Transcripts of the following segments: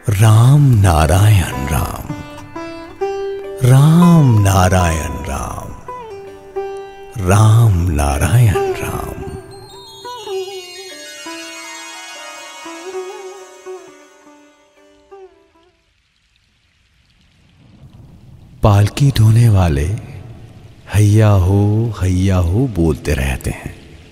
राम नारायण राम, राम नारायण राम, राम नारायण राम। पालकी ढोने वाले हैया हो बोलते रहते हैं।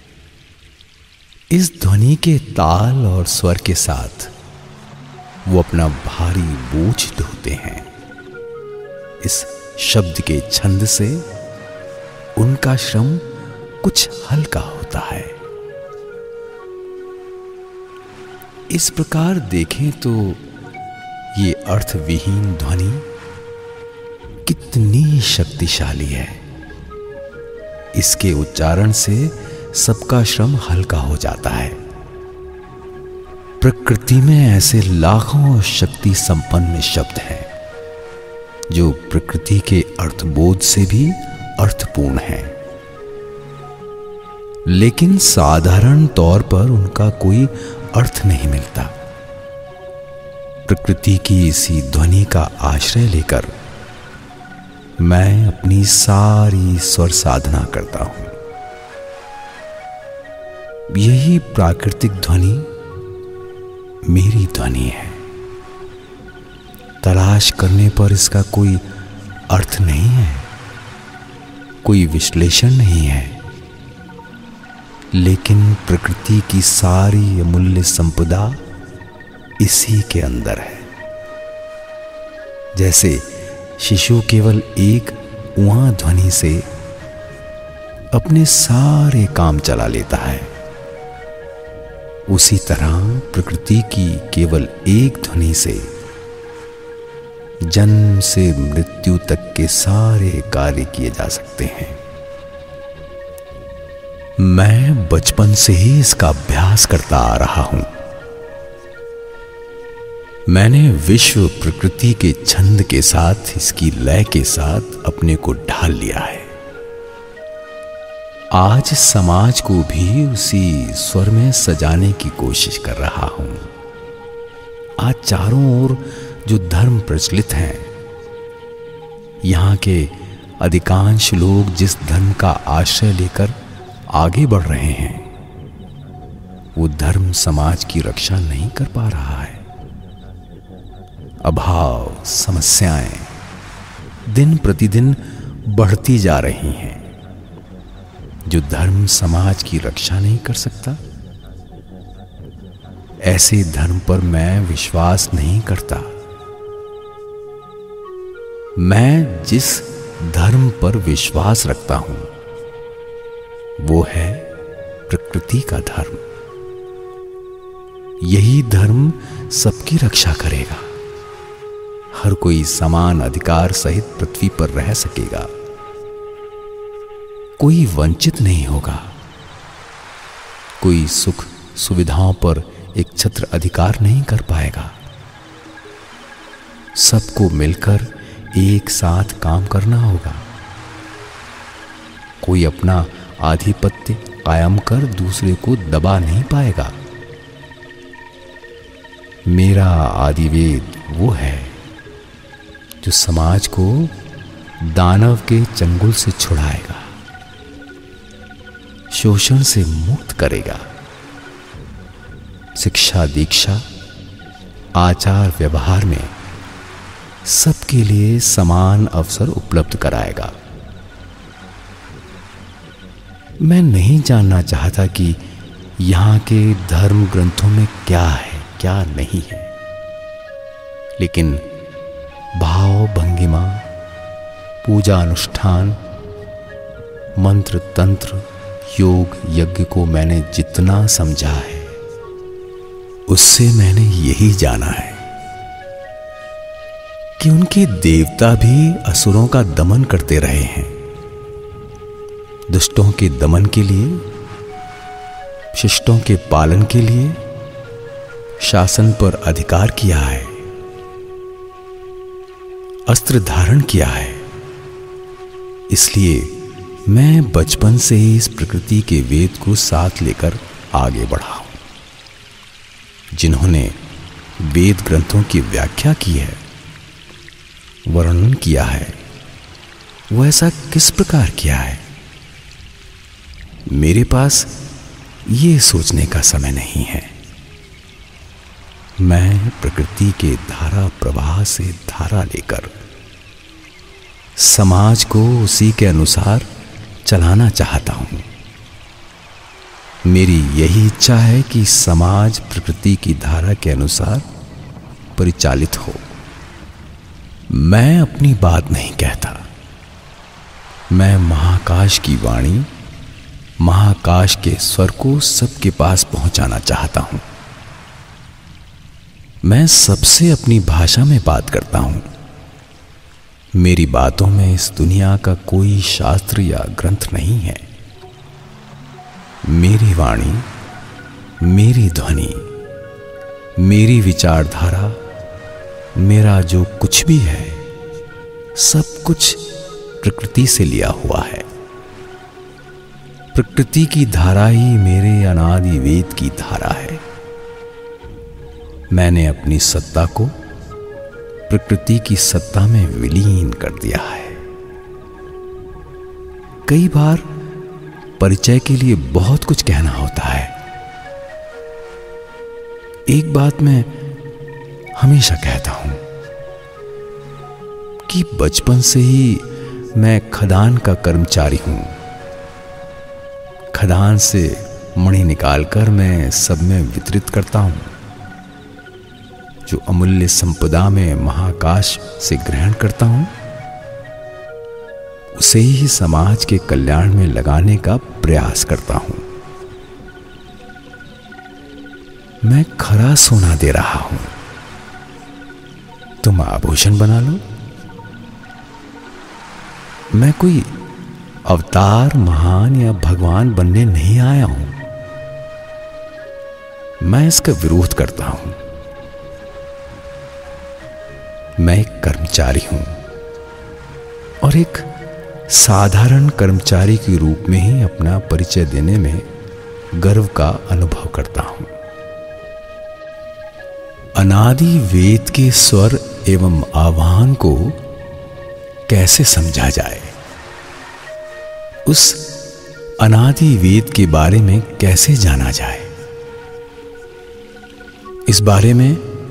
इस ध्वनि के ताल और स्वर के साथ वो अपना भारी बोझ ढोते हैं। इस शब्द के छंद से उनका श्रम कुछ हल्का होता है। इस प्रकार देखें तो ये अर्थविहीन ध्वनि कितनी शक्तिशाली है। इसके उच्चारण से सबका श्रम हल्का हो जाता है। प्रकृति में ऐसे लाखों शक्ति संपन्न शब्द हैं जो प्रकृति के अर्थबोध से भी अर्थपूर्ण हैं, लेकिन साधारण तौर पर उनका कोई अर्थ नहीं मिलता। प्रकृति की इसी ध्वनि का आश्रय लेकर मैं अपनी सारी स्वर साधना करता हूं। यही प्राकृतिक ध्वनि मेरी ध्वनि है। तलाश करने पर इसका कोई अर्थ नहीं है, कोई विश्लेषण नहीं है, लेकिन प्रकृति की सारी अमूल्य संपदा इसी के अंदर है। जैसे शिशु केवल एक उहाँ ध्वनि से अपने सारे काम चला लेता है, उसी तरह प्रकृति की केवल एक ध्वनि से जन्म से मृत्यु तक के सारे कार्य किए जा सकते हैं। मैं बचपन से ही इसका अभ्यास करता आ रहा हूं। मैंने विश्व प्रकृति के छंद के साथ, इसकी लय के साथ अपने को ढाल लिया है। आज समाज को भी उसी स्वर में सजाने की कोशिश कर रहा हूं। आज चारों ओर जो धर्म प्रचलित हैं, यहां के अधिकांश लोग जिस धर्म का आश्रय लेकर आगे बढ़ रहे हैं, वो धर्म समाज की रक्षा नहीं कर पा रहा है। अभाव, समस्याएं दिन प्रतिदिन बढ़ती जा रही हैं। जो धर्म समाज की रक्षा नहीं कर सकता, ऐसे धर्म पर मैं विश्वास नहीं करता। मैं जिस धर्म पर विश्वास रखता हूं वो है प्रकृति का धर्म। यही धर्म सबकी रक्षा करेगा। हर कोई समान अधिकार सहित पृथ्वी पर रह सकेगा। कोई वंचित नहीं होगा। कोई सुख सुविधाओं पर एक छत्र अधिकार नहीं कर पाएगा। सबको मिलकर एक साथ काम करना होगा। कोई अपना आधिपत्य कायम कर दूसरे को दबा नहीं पाएगा। मेरा आदिवेद वो है जो समाज को दानव के चंगुल से छुड़ाएगा, शोषण से मुक्त करेगा, शिक्षा दीक्षा आचार व्यवहार में सबके लिए समान अवसर उपलब्ध कराएगा। मैं नहीं जानना चाहता कि यहाँ के धर्म ग्रंथों में क्या है क्या नहीं है, लेकिन भाव भंगिमा, पूजा अनुष्ठान, मंत्र तंत्र, योग यज्ञ को मैंने जितना समझा है, उससे मैंने यही जाना है कि उनके देवता भी असुरों का दमन करते रहे हैं। दुष्टों के दमन के लिए, शिष्टों के पालन के लिए शासन पर अधिकार किया है, अस्त्र धारण किया है। इसलिए मैं बचपन से ही इस प्रकृति के वेद को साथ लेकर आगे बढ़ा हूं। जिन्होंने वेद ग्रंथों की व्याख्या की है, वर्णन किया है, वो ऐसा किस प्रकार किया है? मेरे पास ये सोचने का समय नहीं है। मैं प्रकृति के धारा प्रवाह से धारा लेकर समाज को उसी के अनुसार चलाना चाहता हूं। मेरी यही इच्छा है कि समाज प्रकृति की धारा के अनुसार परिचालित हो। मैं अपनी बात नहीं कहता। मैं महाकाश की वाणी, महाकाश के स्वर को सबके पास पहुंचाना चाहता हूं। मैं सबसे अपनी भाषा में बात करता हूं। मेरी बातों में इस दुनिया का कोई शास्त्र या ग्रंथ नहीं है। मेरी वाणी, मेरी ध्वनि, मेरी विचारधारा, मेरा जो कुछ भी है, सब कुछ प्रकृति से लिया हुआ है। प्रकृति की धारा ही मेरे अनादि वेद की धारा है। मैंने अपनी सत्ता को प्रकृति की सत्ता में विलीन कर दिया है। कई बार परिचय के लिए बहुत कुछ कहना होता है। एक बात मैं हमेशा कहता हूं कि बचपन से ही मैं खदान का कर्मचारी हूं। खदान से मणि निकालकर मैं सब में वितरित करता हूं। जो अमूल्य संपदा में महाकाश से ग्रहण करता हूं, उसे ही समाज के कल्याण में लगाने का प्रयास करता हूं। मैं खरा सोना दे रहा हूं, तुम आभूषण बना लो। मैं कोई अवतार, महान या भगवान बनने नहीं आया हूं। मैं इसका विरोध करता हूं। मैं एक कर्मचारी हूं और एक साधारण कर्मचारी के रूप में ही अपना परिचय देने में गर्व का अनुभव करता हूं। अनादि वेद के स्वर एवं आह्वान को कैसे समझा जाए? उस अनादि वेद के बारे में कैसे जाना जाए? इस बारे में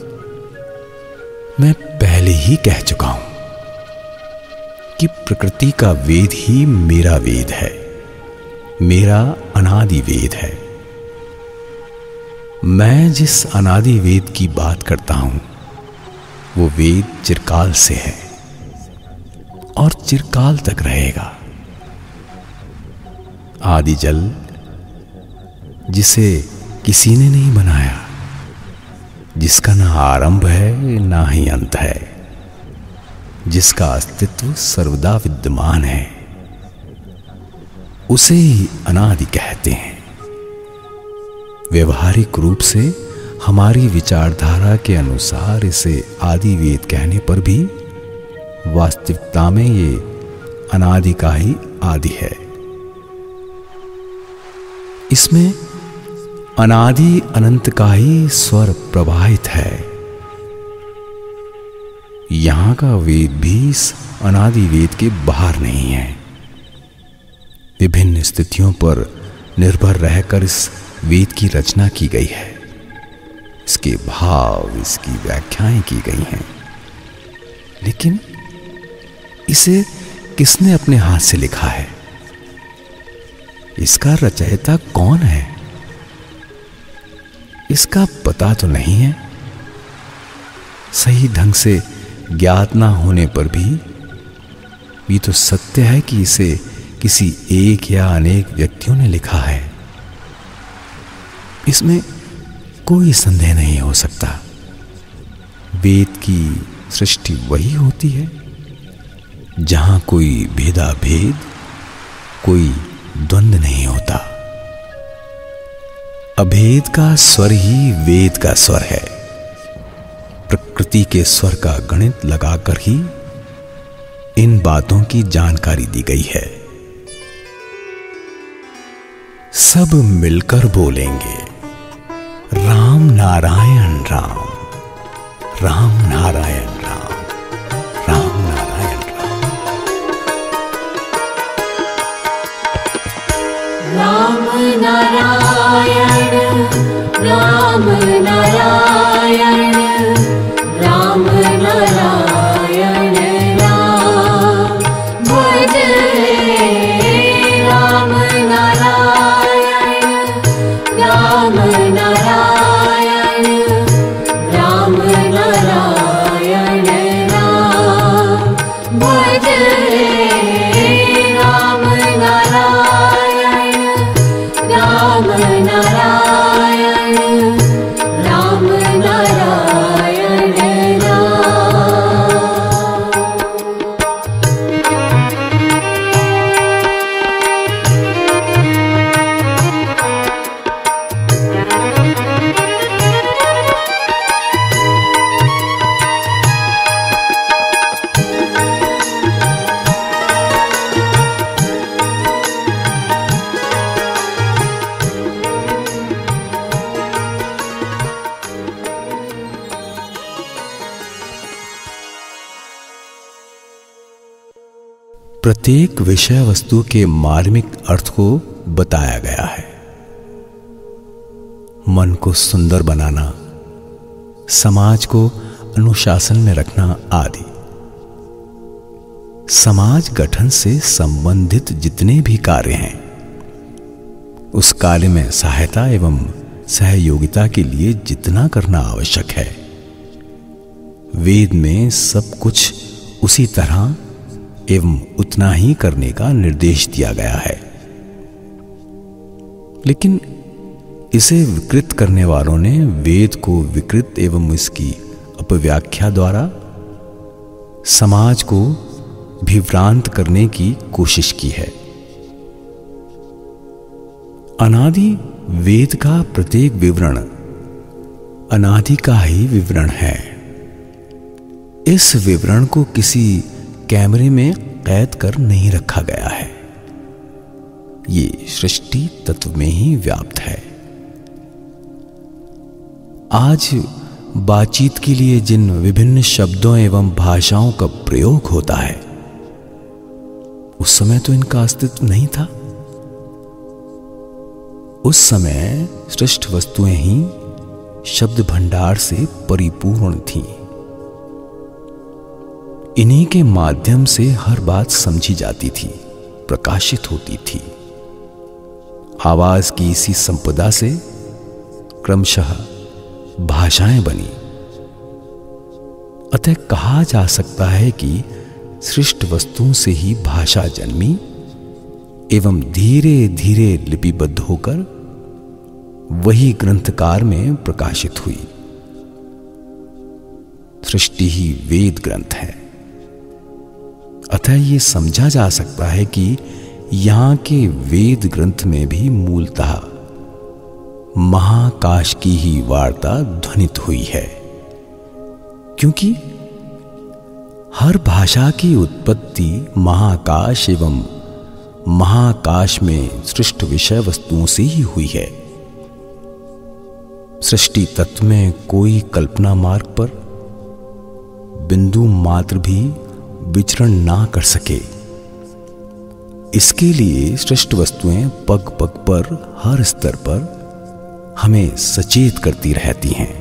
मैं पहले ही कह चुका हूं कि प्रकृति का वेद ही मेरा वेद है, मेरा अनादि वेद है। मैं जिस अनादि वेद की बात करता हूं, वो वेद चिरकाल से है और चिरकाल तक रहेगा। आदि जल, जिसे किसी ने नहीं बनाया, जिसका ना आरंभ है ना ही अंत है, जिसका अस्तित्व सर्वदा विद्यमान है, उसे ही अनादि कहते हैं। व्यवहारिक रूप से हमारी विचारधारा के अनुसार इसे आदि वेद कहने पर भी वास्तविकता में ये अनादि का ही आदि है। इसमें अनादि अनंत का ही स्वर प्रवाहित है। यहां का वेद भी इस अनादि वेद के बाहर नहीं है। विभिन्न स्थितियों पर निर्भर रहकर इस वेद की रचना की गई है। इसके भाव, इसकी व्याख्याएं की गई हैं। लेकिन इसे किसने अपने हाथ से लिखा है? इसका रचयिता कौन है? इसका पता तो नहीं है। सही ढंग से ज्ञात ना होने पर भी ये तो सत्य है कि इसे किसी एक या अनेक व्यक्तियों ने लिखा है। इसमें कोई संदेह नहीं हो सकता। वेद की सृष्टि वही होती है जहां कोई भेदाभेद, कोई द्वंद्व नहीं होता। अभेद का स्वर ही वेद का स्वर है। प्रकृति के स्वर का गणित लगाकर ही इन बातों की जानकारी दी गई है। सब मिलकर बोलेंगे राम नारायण राम, राम नारायण राम, राम नारायण राम नारायण राम नारायण राम नारायण राम भजे राम नारायण राम नारायण राम नारायण राम भजे राम नारायण राम नारायण राम नारायण प्रत्येक विषय वस्तु के मार्मिक अर्थ को बताया गया है। मन को सुंदर बनाना, समाज को अनुशासन में रखना आदि। समाज गठन से संबंधित जितने भी कार्य हैं, उस कार्य में सहायता एवं सहयोगिता के लिए जितना करना आवश्यक है, वेद में सब कुछ उसी तरह एवं उतना ही करने का निर्देश दिया गया है। लेकिन इसे विकृत करने वालों ने वेद को विकृत एवं इसकी अपव्याख्या द्वारा समाज को विभ्रांत करने की कोशिश की है। अनादि वेद का प्रत्येक विवरण अनादि का ही विवरण है। इस विवरण को किसी कैमरे में कैद कर नहीं रखा गया है। ये सृष्टि तत्व में ही व्याप्त है। आज बातचीत के लिए जिन विभिन्न शब्दों एवं भाषाओं का प्रयोग होता है, उस समय तो इनका अस्तित्व नहीं था। उस समय सृष्ट वस्तुएं ही शब्द भंडार से परिपूर्ण थीं। इन्हीं के माध्यम से हर बात समझी जाती थी, प्रकाशित होती थी। आवाज की इसी संपदा से क्रमशः भाषाएं बनी। अतः कहा जा सकता है कि सृष्ट वस्तुओं से ही भाषा जन्मी एवं धीरे धीरे लिपिबद्ध होकर वही ग्रंथकार में प्रकाशित हुई। सृष्टि ही वेद ग्रंथ है। अतः ये समझा जा सकता है कि यहां के वेद ग्रंथ में भी मूलतः महाकाश की ही वार्ता ध्वनित हुई है, क्योंकि हर भाषा की उत्पत्ति महाकाश एवं महाकाश में सृष्ट विषय वस्तुओं से ही हुई है। सृष्टि तत्व में कोई कल्पना मार्ग पर बिंदु मात्र भी विचरण ना कर सके, इसके लिए सृष्ट वस्तुएं पग पग पर हर स्तर पर हमें सचेत करती रहती हैं।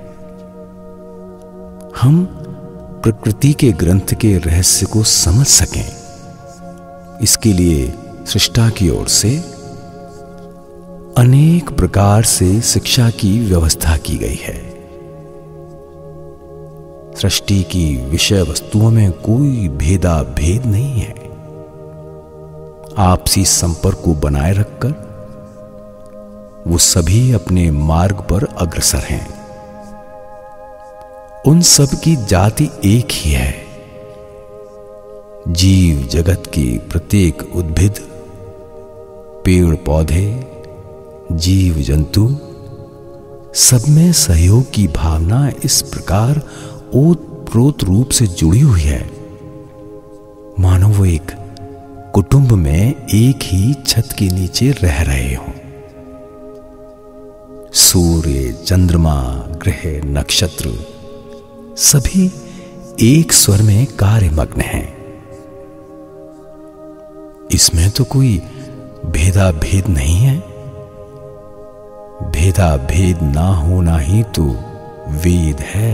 हम प्रकृति के ग्रंथ के रहस्य को समझ सकें, इसके लिए सृष्टा की ओर से अनेक प्रकार से शिक्षा की व्यवस्था की गई है। सृष्टि की विषय वस्तुओं में कोई भेदा भेद नहीं है। आपसी संपर्क को बनाए रखकर वो सभी अपने मार्ग पर अग्रसर हैं। उन सब की जाति एक ही है। जीव जगत की प्रत्येक उद्भिद, पेड़ पौधे, जीव जंतु, सब में सहयोग की भावना इस प्रकार ओतप्रोत रूप से जुड़ी हुई है, मानो वो एक कुटुंब में एक ही छत के नीचे रह रहे हों। सूर्य, चंद्रमा, ग्रह, नक्षत्र सभी एक स्वर में कार्यमग्न हैं। इसमें तो कोई भेदा भेद नहीं है। भेदा भेद ना होना ही तो वेद है।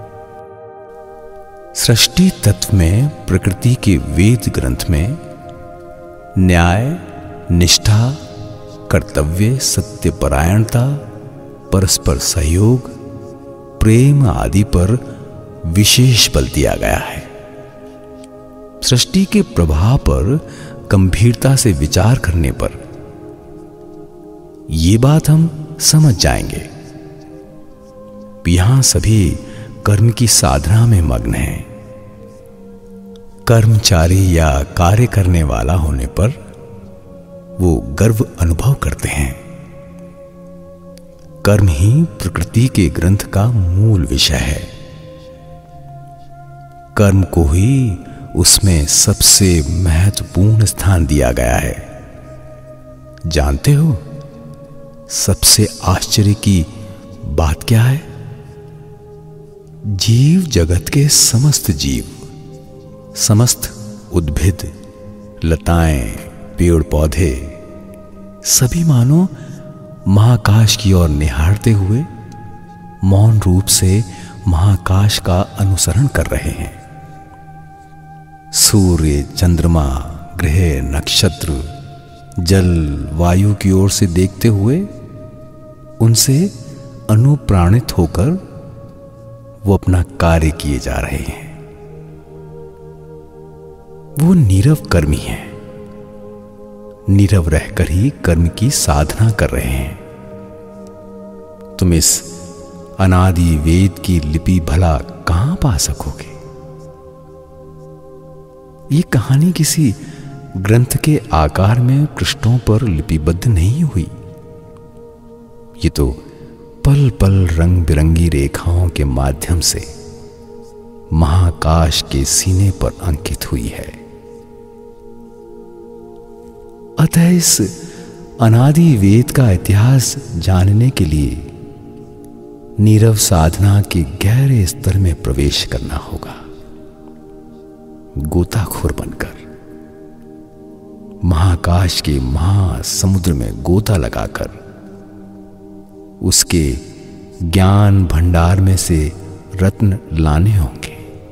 सृष्टि तत्व में प्रकृति के वेद ग्रंथ में न्याय, निष्ठा, कर्तव्य, सत्यपरायणता, परस्पर सहयोग, प्रेम आदि पर विशेष बल दिया गया है। सृष्टि के प्रभाव पर गंभीरता से विचार करने पर यह बात हम समझ जाएंगे। यहां सभी कर्म की साधना में मग्न हैं। कर्मचारी या कार्य करने वाला होने पर वो गर्व अनुभव करते हैं। कर्म ही प्रकृति के ग्रंथ का मूल विषय है। कर्म को ही उसमें सबसे महत्वपूर्ण स्थान दिया गया है। जानते हो सबसे आश्चर्य की बात क्या है? जीव जगत के समस्त जीव, समस्त उद्भिद, लताएं, पेड़ पौधे सभी मानो महाकाश की ओर निहारते हुए मौन रूप से महाकाश का अनुसरण कर रहे हैं। सूर्य, चंद्रमा, ग्रह, नक्षत्र, जल, वायु की ओर से देखते हुए उनसे अनुप्राणित होकर वो अपना कार्य किए जा रहे हैं। वो नीरव कर्मी हैं। नीरव रहकर ही कर्म की साधना कर रहे हैं। तुम इस अनादि वेद की लिपि भला कहां पा सकोगे? ये कहानी किसी ग्रंथ के आकार में पृष्ठों पर लिपिबद्ध नहीं हुई। ये तो पल पल रंग बिरंगी रेखाओं के माध्यम से महाकाश के सीने पर अंकित हुई है। अतः इस अनादि वेद का इतिहास जानने के लिए नीरव साधना के गहरे स्तर में प्रवेश करना होगा। गोताखोर बनकर महाकाश के महासमुद्र में गोता लगाकर उसके ज्ञान भंडार में से रत्न लाने होंगे।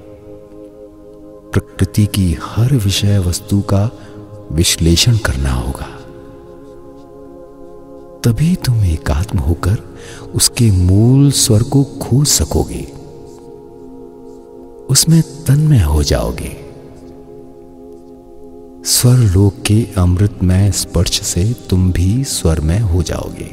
प्रकृति की हर विषय वस्तु का विश्लेषण करना होगा। तभी तुम एकात्म होकर उसके मूल स्वर को खोज सकोगे, उसमें तन्मय हो जाओगे। स्वर लोक के अमृतमय स्पर्श से तुम भी स्वरमय हो जाओगे।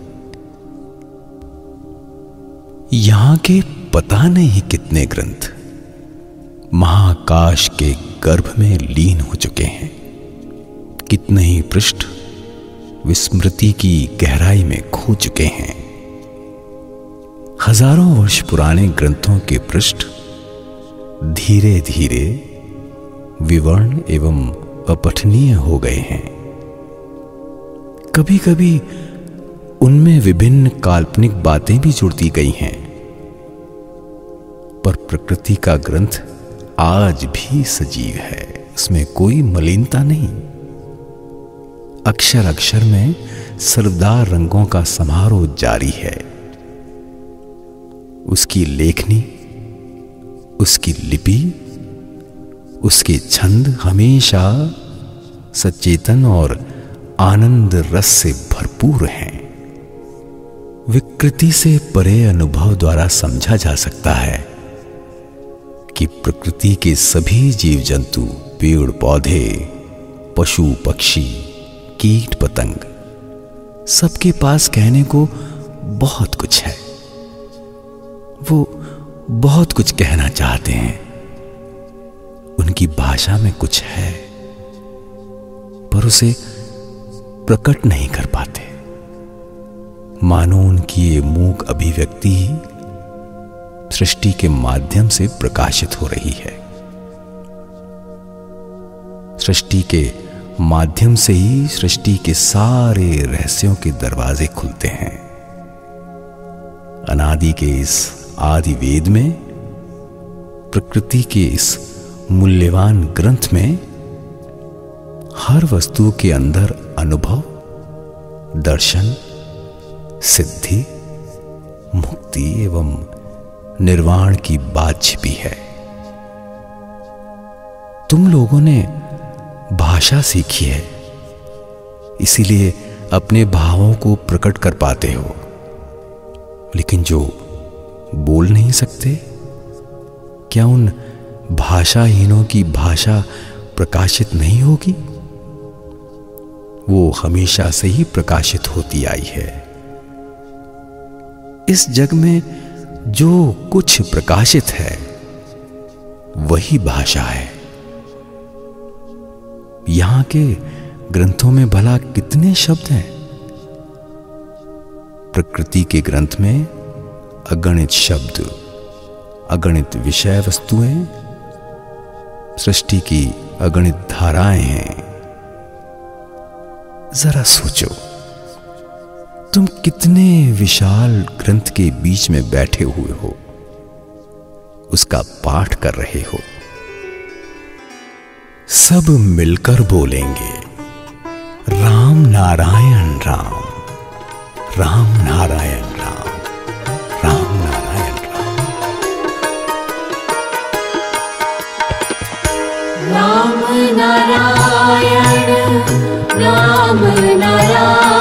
यहां के पता नहीं कितने ग्रंथ महाकाश के गर्भ में लीन हो चुके हैं। कितने ही पृष्ठ विस्मृति की गहराई में खो चुके हैं। हजारों वर्ष पुराने ग्रंथों के पृष्ठ धीरे धीरे विवर्ण एवं अपठनीय हो गए हैं। कभी कभी उनमें विभिन्न काल्पनिक बातें भी जुड़ती गई हैं, पर प्रकृति का ग्रंथ आज भी सजीव है। उसमें कोई मलिनता नहीं। अक्षर अक्षर में सरदार रंगों का समारोह जारी है। उसकी लेखनी, उसकी लिपि, उसके छंद हमेशा सचेतन और आनंद रस से भरपूर हैं। विकृति से परे अनुभव द्वारा समझा जा सकता है कि प्रकृति के सभी जीव जंतु, पेड़ पौधे, पशु पक्षी, कीट पतंग, सबके पास कहने को बहुत कुछ है। वो बहुत कुछ कहना चाहते हैं। उनकी भाषा में कुछ है, पर उसे प्रकट नहीं कर पाते। मानो उनकी ये मूक अभिव्यक्ति ही सृष्टि के माध्यम से प्रकाशित हो रही है। सृष्टि के माध्यम से ही सृष्टि के सारे रहस्यों के दरवाजे खुलते हैं। अनादि के इस आदि वेद में प्रकृति के इस मूल्यवान ग्रंथ में हर वस्तु के अंदर अनुभव, दर्शन, सिद्धि, मुक्ति एवं निर्वाण की बात छिपी है। तुम लोगों ने भाषा सीखी है, इसीलिए अपने भावों को प्रकट कर पाते हो, लेकिन जो बोल नहीं सकते, क्या उन भाषाहीनों की भाषा प्रकाशित नहीं होगी? वो हमेशा से ही प्रकाशित होती आई है। इस जग में जो कुछ प्रकाशित है वही भाषा है। यहां के ग्रंथों में भला कितने शब्द हैं? प्रकृति के ग्रंथ में अगणित शब्द, अगणित विषय वस्तुएं, सृष्टि की अगणित धाराएं हैं। जरा सोचो, तुम कितने विशाल ग्रंथ के बीच में बैठे हुए हो, उसका पाठ कर रहे हो। सब मिलकर बोलेंगे राम नारायण राम, राम नारायण राम, राम नारायण राम। राम नारायण, राम नारायण।